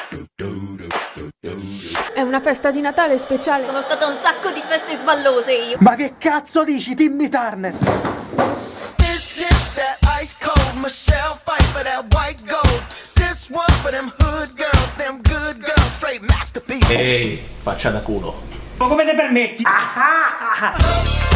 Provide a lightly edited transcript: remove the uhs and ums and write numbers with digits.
È una festa di Natale speciale. Sono stata a un sacco di feste sballose io. Ma che cazzo dici, Timmy Turner? Ehi, faccia da culo. Ma come te permetti?